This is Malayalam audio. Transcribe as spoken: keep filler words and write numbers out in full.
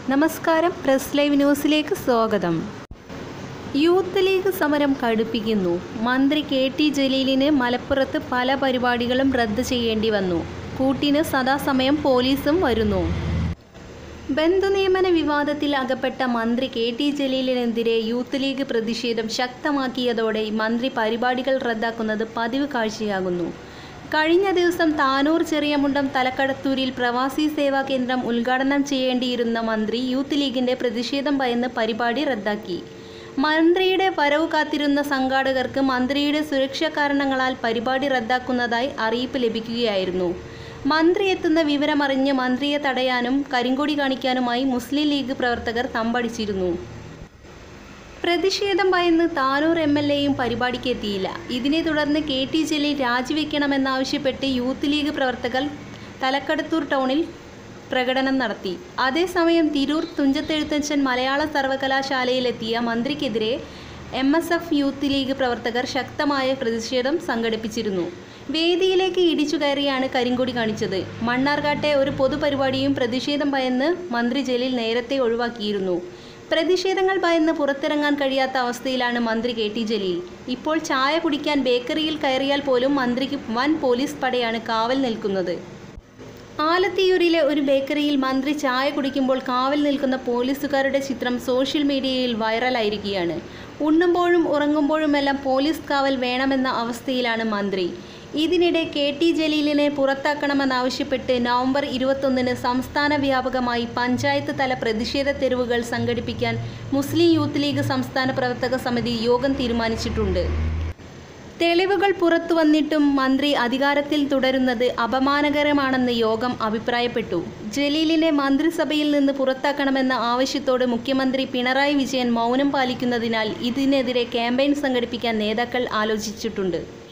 നമസ്കാരം, പ്രസ് ലൈവ് ന്യൂസിലേക്ക് സ്വാഗതം. യൂത്ത് ലീഗ് സമരം കടുപ്പിക്കുന്നു. മന്ത്രി കെ ടി ജലീലിന് മലപ്പുറത്ത് പല പരിപാടികളും റദ്ദ് ചെയ്യേണ്ടി വന്നു. കൂട്ടിന് സദാസമയം പോലീസും വരുന്നു. ബന്ധുനിയമന വിവാദത്തിൽ അകപ്പെട്ട മന്ത്രി കെ ടി ജലീലിനെതിരെ യൂത്ത് ലീഗ് പ്രതിഷേധം ശക്തമാക്കിയതോടെ മന്ത്രി പരിപാടികൾ റദ്ദാക്കുന്നത് പതിവ് കാഴ്ചയാകുന്നു. കഴിഞ്ഞ ദിവസം താനൂർ ചെറിയമുണ്ടം തലക്കടത്തൂരിൽ പ്രവാസി സേവാ കേന്ദ്രം ഉദ്ഘാടനം ചെയ്യേണ്ടിയിരുന്ന മന്ത്രി യൂത്ത് ലീഗിന്റെ പ്രതിഷേധം ഭയന്ന് പരിപാടി റദ്ദാക്കി. മന്ത്രിയുടെ വരവ് കാത്തിരുന്ന സംഘാടകർക്ക് മന്ത്രിയുടെ സുരക്ഷാ കാരണങ്ങളാൽ പരിപാടി റദ്ദാക്കുന്നതായി അറിയിപ്പ് ലഭിക്കുകയായിരുന്നു. മന്ത്രി എത്തുന്ന വിവരമറിഞ്ഞ് മന്ത്രിയെ തടയാനും കരിങ്കൊടി കാണിക്കാനുമായി മുസ്ലിം ലീഗ് പ്രവർത്തകർ തമ്പടിച്ചിരുന്നു. പ്രതിഷേധം ഭയന്ന് താനൂർ എം എൽ എയും പരിപാടിക്ക് എത്തിയില്ല. ഇതിനെ തുടർന്ന് കെ ടി ജലീൽ രാജിവെക്കണമെന്നാവശ്യപ്പെട്ട് യൂത്ത് ലീഗ് പ്രവർത്തകർ തലക്കടത്തൂർ ടൗണിൽ പ്രകടനം നടത്തി. അതേസമയം തിരൂർ തുഞ്ചത്തെഴുത്തച്ഛൻ മലയാള സർവകലാശാലയിലെത്തിയ മന്ത്രിക്കെതിരെ M S F youth league പ്രവർത്തകർ ശക്തമായ പ്രതിഷേധം സംഘടിപ്പിച്ചിരുന്നു. വേദിയിലേക്ക് ഇടിച്ചു കയറിയാണ് കരിങ്കൊടി കാണിച്ചത്. മണ്ണാർക്കാട്ടെ ഒരു പൊതുപരിപാടിയും പ്രതിഷേധം ഭയന്ന് മന്ത്രി ജലീൽ നേരത്തെ ഒഴിവാക്കിയിരുന്നു. പ്രതിഷേധങ്ങൾ ഭയന്ന് പുറത്തിറങ്ങാൻ കഴിയാത്ത അവസ്ഥയിലാണ് മന്ത്രി കെ ടി ജലീൽ. ഇപ്പോൾ ചായ കുടിക്കാൻ ബേക്കറിയിൽ കയറിയാൽ പോലും മന്ത്രിക്ക് വൻ പോലീസ് പടയാണ് കാവൽ നിൽക്കുന്നത്. ആലത്തിയൂരിലെ ഒരു ബേക്കറിയിൽ മന്ത്രി ചായ കുടിക്കുമ്പോൾ കാവൽ നിൽക്കുന്ന പോലീസുകാരുടെ ചിത്രം സോഷ്യൽ മീഡിയയിൽ വൈറലായിരിക്കുകയാണ്. ഉണ്ണുമ്പോഴും ഉറങ്ങുമ്പോഴുമെല്ലാം പോലീസ് കാവൽ വേണമെന്ന അവസ്ഥയിലാണ് മന്ത്രി. ഇതിനിടെ കെ ടി ജലീലിനെ പുറത്താക്കണമെന്നാവശ്യപ്പെട്ട് നവംബർ ഇരുപത്തൊന്നിന് സംസ്ഥാന വ്യാപകമായി പഞ്ചായത്ത് തല പ്രതിഷേധ തെരുവുകൾ സംഘടിപ്പിക്കാൻ മുസ്ലിം യൂത്ത് ലീഗ് സംസ്ഥാന പ്രവർത്തക സമിതി യോഗം തീരുമാനിച്ചിട്ടുണ്ട്. തെളിവുകൾ പുറത്തു വന്നിട്ടും മന്ത്രി അധികാരത്തിൽ തുടരുന്നത് അപമാനകരമാണെന്ന് യോഗം അഭിപ്രായപ്പെട്ടു. ജലീലിനെ മന്ത്രിസഭയിൽ നിന്ന് പുറത്താക്കണമെന്ന ആവശ്യത്തോട് മുഖ്യമന്ത്രി പിണറായി വിജയൻ മൗനം പാലിക്കുന്നതിനാൽ ഇതിനെതിരെ ക്യാമ്പയിൻ സംഘടിപ്പിക്കാൻ നേതാക്കൾ ആലോചിച്ചിട്ടുണ്ട്.